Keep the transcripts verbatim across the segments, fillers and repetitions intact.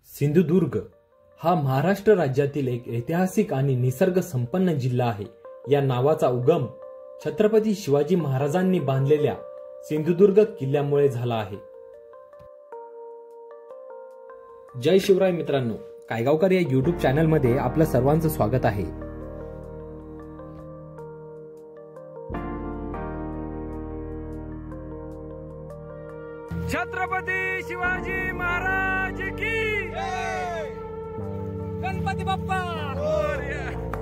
सिंधुदुर्ग हा महाराष्ट्र राज्यातील एक ऐतिहासिक आणि निसर्ग संपन्न जिल्हा आहे। या नावाचा उगम छत्रपती शिवाजी महाराजांनी बांधलेल्या सिंधुदुर्ग किल्ल्यामुळे झाला आहे। जय शिवराय मित्रांनो, कायगावकर या यूट्यूब चॅनल मध्ये आपलं सर्वांचं स्वागत आहे। छत्रपती शिवाजी महाराज की जय, गणपती बाप्पा मोरया।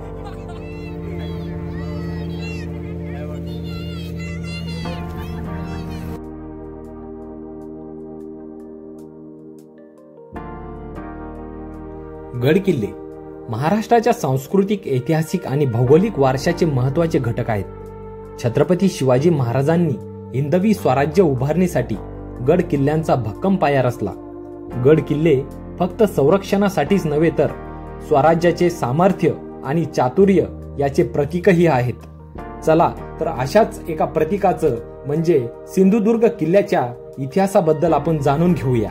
गड किल्ले महाराष्ट्राच्या सांस्कृतिक, ऐतिहासिक आणि भौगोलिक वारशाचे महत्त्वाचे घटक आहेत। छत्रपती शिवाजी महाराजांनी हिंदवी स्वराज्य उभारणीसाठी गड किल्ल्यांचा भक्कम पाया रचला। गड किल्ले फक्त संरक्षणासाठीच नव्हे तर स्वराज्याचे सामर्थ्य आणि चातुर्य याचे प्रतीकही आहेत। चला तर अशाच एका प्रतीकाचं म्हणजे सिंधुदुर्ग किल्ल्याच्या इतिहासाबद्दल आपण जाणून घेऊया।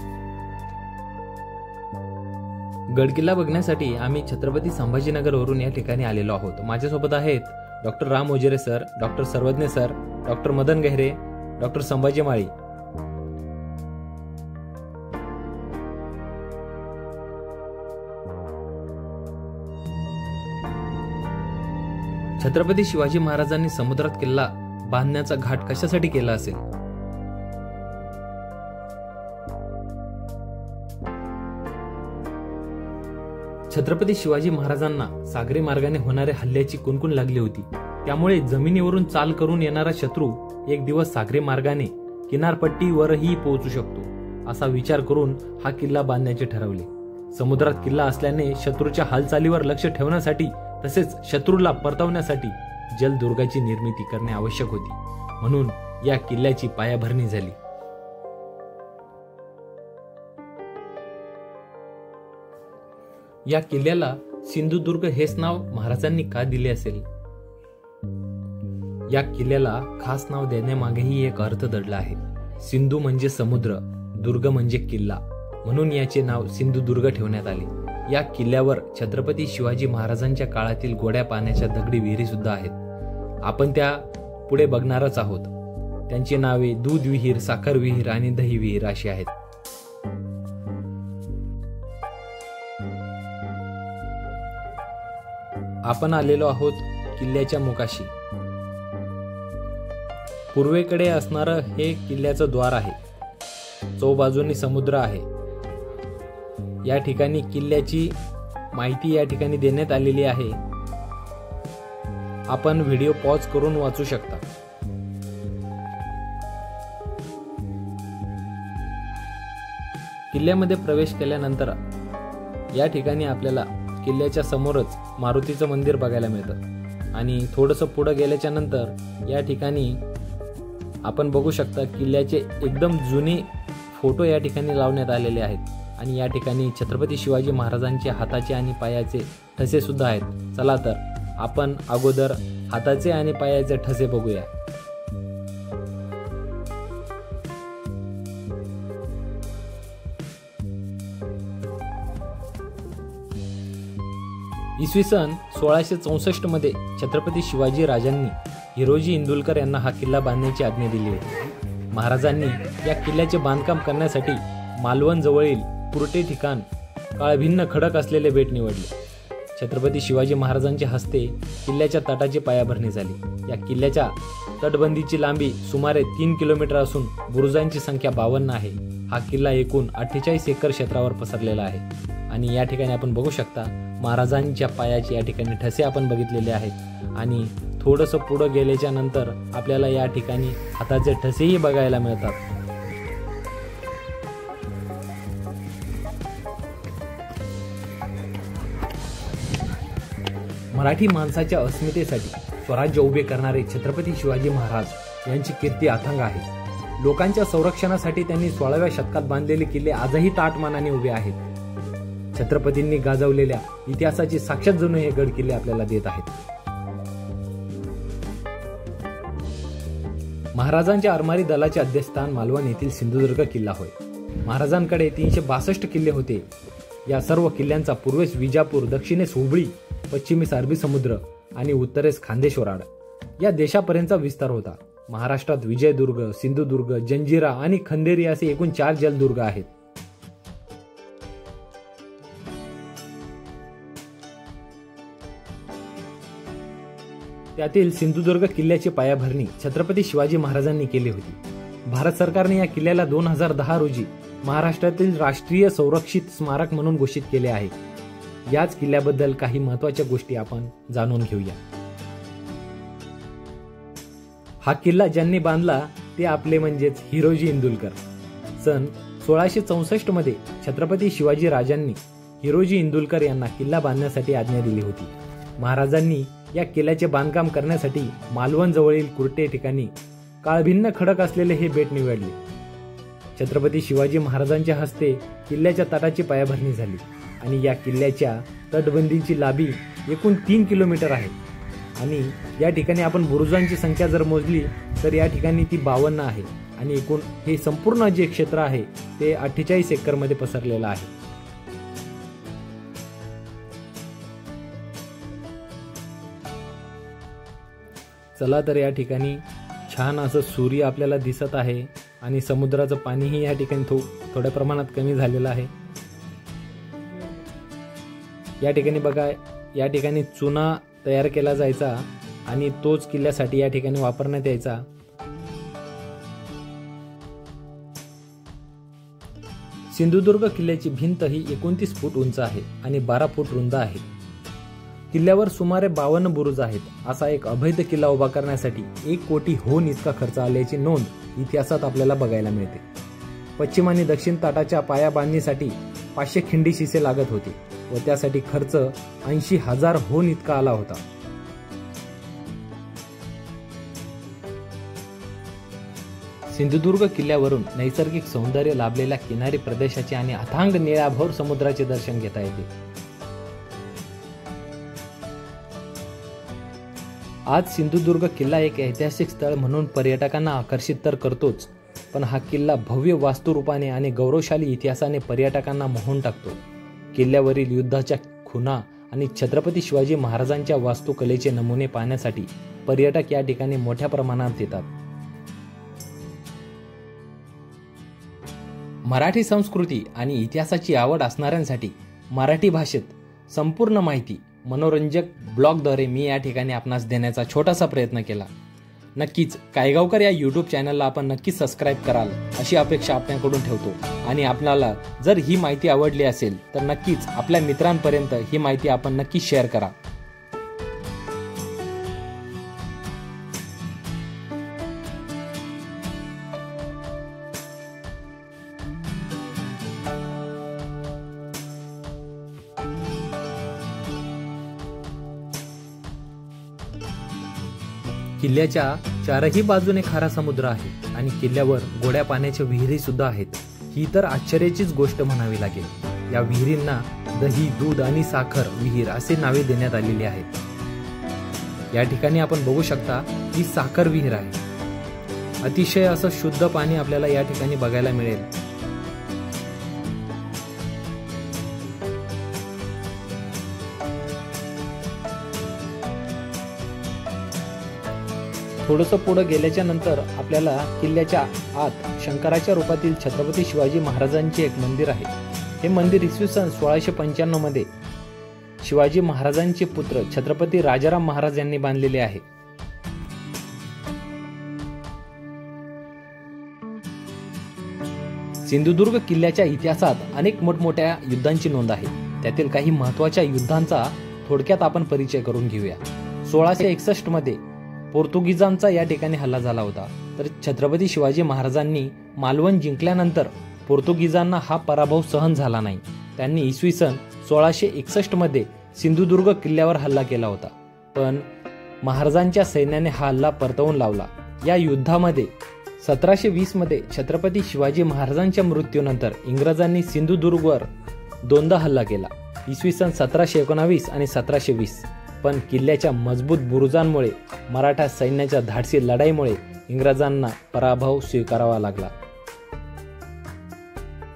गड किल्ला बघण्यासाठी आम्ही छत्रपती संभाजीनगर वरून या ठिकाणी आलेलो आहोत। माझ्यासोबत आहेत doctor Ram Ojire sir, doctor Sarvagya sir, doctor Madan Gahire, doctor Sambhaji Mali. Chhatrapati Shivaji महाराजांनी समुद्रात किल्ला बांधण्याचा घाट कशासाठी केला असेल? छत्रपती शिवाजी महाराजांना सागरी मार्गाने होणाऱ्या हल्ल्याची कुणकुण लागली होती। त्यामुळे जमिनीवरून चाल करून येणारा शत्रू एक दिवस सागरी मार्गाने किनारपट्टीवरही पोहोचू शकतो असा विचार करून हा किल्ला बांधण्याचे ठरवले। समुद्रात किल्ला असल्याने शत्रूच्या हालचालीवर लक्ष ठेवण्यासाठी तसेच शत्रूला परतवण्यासाठी जलदुर्गाची निर्मिती करणे आवश्यक होती, म्हणून या किल्ल्याची पायाभरणी झाली। या किल्ल्याला सिंधुदुर्ग हेच नाव महाराजांनी का दिले असेल? या किल्ल्याला खास नाव देण्यामागेही एक अर्थ दडला आहे। सिंधू म्हणजे समुद्र, दुर्ग म्हणजे किल्ला, म्हणून याचे नाव सिंधुदुर्ग ठेवण्यात आले। या किल्ल्यावर छत्रपती शिवाजी महाराजांच्या काळातील गोड्या पाण्याच्या दगडी विहिरी सुद्धा आहेत। आपण त्या पुढे बघणारच आहोत। त्यांची नावे दूध विहीर, साखर विहीर आणि दही विहीर अशी आहेत। आपण आलेलो आहोत किल्ल्याच्या मुखाशी। पूर्वेकडे असणारं हे किल्ल्याचं द्वार आहे। चौबाजूंनी समुद्र आहे। या ठिकाणी किल्ल्याची माहिती या ठिकाणी देण्यात आलेली आहे। आपण व्हिडिओ पॉज करून वाचू शकता। किल्ल्यामध्ये प्रवेश केल्यानंतर या ठिकाणी आपल्याला किल्ल्याच्या समोरच मारुतीचं मंदिर बघायला मिळतं आणि थोडंसं पुढे गेल्याच्या नंतर या ठिकाणी आपण बघू शकता किल्ल्याचे एकदम जुने फोटो या ठिकाणी लावण्यात आलेले आहेत आणि या ठिकाणी छत्रपती शिवाजी महाराजांच्या हाताचे आणि पायाचे ठसे सुद्धा आहेत। चला तर आपण अगोदर हाताचे आणि पायाचे ठसे बघूया। इसवी सन सोळाशे चौसष्ट मध्ये छत्रपती शिवाजी राजांनी हिरोजी इंदुलकर यांना हा किल्ला बांधण्याची आज्ञा दिली होती। महाराजांनी या किल्ल्याचे बांधकाम करण्यासाठी मालवण जवळील पुरटे ठिकाण काळभिन्न खडक असलेले बेट निवडले। छत्रपती शिवाजी महाराजांच्या हस्ते किल्ल्याच्या तटाची पायाभरणी झाली। या किल्ल्याच्या तटबंदीची लांबी सुमारे तीन किलोमीटर असून बुरुजांची संख्या बावन्न आहे। हा किल्ला एकूण अठ्ठेचाळीस एकर क्षेत्रावर पसरलेला आहे आणि या ठिकाणी आपण बघू शकता महाराजांच्या पायाचे या ठिकाणी ठसे आपण बघितलेले आहेत आणि थोडंसं पुढे गेल्याच्या नंतर आपल्याला या ठिकाणी हाताचे ठसेही बघायला मिळतात। मराठी माणसाच्या अस्मितेसाठी स्वराज्य उभे करणारे छत्रपती शिवाजी महाराज यांची कीर्ती अथांग आहे। लोकांच्या संरक्षणासाठी त्यांनी सोळाव्या शतकात बांधलेले किल्ले आजही ताटमानाने उभे आहेत। छत्रपतींनी गाजवलेल्या इतिहासाची साक्षात जणू हे गड किल्ले आपल्याला देत आहेत। महाराजांच्या आरमारी दलाचे अध्यक्षस्थान मालवण येथील सिंधुदुर्ग किल्ला होय। महाराजांकडे तीनशे बासष्ट किल्ले होते. या सर्व किल्ल्यांचा पूर्वेस विजापूर, दक्षिणेस हुबळी, पश्चिमेस अरबी समुद्र आणि उत्तरेस खांदेश्वराड या देशापर्यंतचा विस्तार होता. महाराष्ट्रात विजयदुर्ग, सिंधुदुर्ग, जंजिरा आणि खंदेरी असे एकूण चार जलदुर्ग आहेत. त्यातील सिंधुदुर्ग किल्ल्याची पायाभरणी छत्रपती शिवाजी महाराजांनी केली होती. भारत सरकारने या किल्ल्याला दोन हजार दहा रोजी महाराष्ट्रातील राष्ट्रीय संरक्षित स्मारक म्हणून घोषित केले आहे. याच किल्ल्याबद्दल काही महत्त्वाच्या गोष्टी आपण जाणून घेऊया. हा किल्ला ज्यांनी बांधला ते आपले म्हणजेच हिरोजी इंदुलकर. सन सोळाशे चौसष्ट मध्ये छत्रपती शिवाजी राजांनी हिरोजी इंदुलकर यांना किल्ला बांधण्यासाठी आज्ञा दिली होती. महाराजांनी या किल्ल्याचे बांधकाम करण्यासाठी मालवण जवळील कुर्टे ठिकाणी काळभिन्न खडक असलेले हे बेट निवडले. छत्रपती शिवाजी महाराजांच्या हस्ते किल्ल्याच्या तटाची पायाभरणी झाली आणि या किल्ल्याच्या तटबंदीची लांबी एकूण तीन किलोमीटर आहे आणि या ठिकाणी आपण बुरुजांची संख्या जर मोजली तर या ठिकाणी ती बावन्न आहे आणि एकूण हे संपूर्ण जे क्षेत्र आहे ते अठ्ठेचाळीस एकर मध्ये पसरलेलं आहे. चला तर या ठिकाणी छान असं सूर्य आपल्याला दिसत आहे आणि समुद्राचं पाणीही या ठिकाणी थो थोड्या प्रमाणात कमी झालेलं आहे. या ठिकाणी बघा, या ठिकाणी चुना तयार केला जायचा आणि तोच किल्ल्यासाठी या ठिकाणी वापरण्यात यायचा. सिंधुदुर्ग किल्ल्याची भिंत ही एकोणतीस फूट उंच आहे आणि बारा फूट रुंद आहे. किल्ल्यावर सुमारे बावन्न बुरुज आहेत. असा एक अभेद्य किल्ला उभा करण्यासाठी एक कोटी होन इतका खर्च आल्याची नोंद इतिहासात आपल्याला बघायला मिळते. पश्चिम आणि दक्षिण तटाच्या पाया बांधणीसाठी पाचशे खिंडी शिसे लागत होते व त्यासाठी खर्च ऐंशी हजार होन इतका आला होता. सिंधुदुर्ग किल्ल्यावरून नैसर्गिक सौंदर्य लाभलेल्या किनारी प्रदेशाचे आणि अथांग निळाभोर समुद्राचे दर्शन घेता येते. आज सिंधुदुर्ग किल्ला एक ऐतिहासिक स्थळ म्हणून पर्यटकांना आकर्षित तर करतोच, पण हा किल्ला भव्य वास्तुरूपाने आणि गौरवशाली इतिहासाने पर्यटकांना मोहून टाकतो. किल्ल्यावरील युद्धाच्या खुणा आणि छत्रपती शिवाजी महाराजांच्या वास्तुकलेचे नमुने पाहण्यासाठी पर्यटक या ठिकाणी मोठ्या प्रमाणात येतात. मराठी संस्कृती आणि इतिहासाची आवड असणाऱ्यांसाठी मराठी भाषेत संपूर्ण माहिती मनोरंजक ब्लॉगद्वारे मी या ठिकाणी आपणास देण्याचा छोटासा प्रयत्न केला. नक्कीच कायगावकर या यूट्यूब चॅनलला आपण नक्कीच सबस्क्राईब कराल अशी अपेक्षा आपल्याकडून ठेवतो आणि आपल्याला जर ही माहिती आवडली असेल तर नक्कीच आपल्या मित्रांपर्यंत ही माहिती आपण नक्की शेअर करा. किल्ल्याच्या चारही बाजूने खारा समुद्र आहे आणि किल्ल्यावर गोड्या पाण्याच्या विहिरी सुद्धा आहेत. ही तर आश्चर्याचीच गोष्ट म्हणावी लागेल. या विहिरींना दही, दूध आणि साखर विहीर असे नावे देण्यात आलेली आहेत. या ठिकाणी आपण बघू शकता ही साखर विहीर आहे. अतिशय असं शुद्ध पाणी आपल्याला या ठिकाणी बघायला मिळेल. थोडंसं पुढे गेल्याच्या नंतर आपल्याला किल्ल्याच्या आत शंकराच्या रूपातील छत्रपती शिवाजी महाराजांचे एक मंदिर आहे. हे मंदिर इसवी सन सोळाशे पंच्याण्णव मध्ये शिवाजी महाराजांचे पुत्र छत्रपती राजाराम महाराज यांनी बांधलेले आहे. सिंधुदुर्ग किल्ल्याच्या इतिहासात अनेक मोठमोठ्या युद्धांची नोंद आहे. त्यातील काही महत्त्वाच्या युद्धांचा थोडक्यात आपण परिचय करून घेऊया. सोळाशे एकसष्ट मध्ये पोर्तुगीजांचा या ठिकाणी हल्ला झाला होता. तर छत्रपती शिवाजी महाराजांनी मालवण जिंकल्यानंतर पोर्तुगीजांना हा पराभव सहन झाला नाही. त्यांनी इसवी सन सोळाशे एकसष्ट मध्ये सिंधुदुर्ग किल्ल्यावर हल्ला केला होता, पण महाराजांच्या सैन्याने हा हल्ला परतवून लावला. या युद्धामध्ये सतराशे वीस मध्ये छत्रपती शिवाजी महाराजांच्या मृत्यूनंतर इंग्रजांनी सिंधुदुर्गवर दोनदा हल्ला केला, इसवी सन सतराशे एकोणावीस आणि सतराशे वीस. पण किल्ल्याच्या मजबूत बुरुजांमुळे मराठा सैन्याच्या धाडसी लढाईमुळे इंग्रजांना पराभव स्वीकारावा लागला.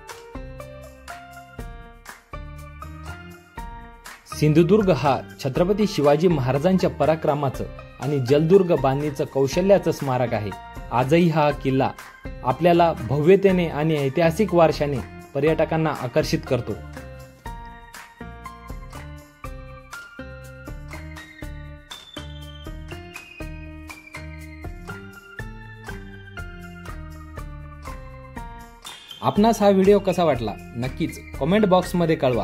सिंधुदुर्ग हा छत्रपती शिवाजी महाराजांच्या पराक्रमाचं आणि जलदुर्ग बांधणीचं कौशल्याचं स्मारक आहे. आजही हा किल्ला आपल्याला भव्यतेने आणि ऐतिहासिक वारशाने पर्यटकांना आकर्षित करतो. आपणास हा व्हिडिओ कसा वाटला नक्कीच कमेंट बॉक्समध्ये कळवा.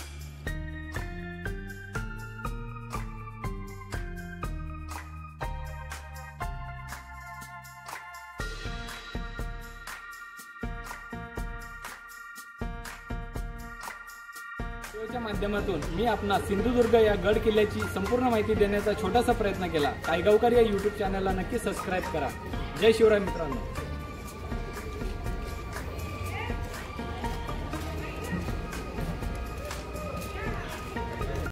व्हिडिओच्या माध्यमातून मी आपणास सिंधुदुर्ग या गड किल्ल्याची संपूर्ण माहिती देण्याचा छोटासा प्रयत्न केला. टायगावकर या यूट्यूब चॅनलला नक्की सबस्क्राईब करा. जय शिवराय मित्रांनो.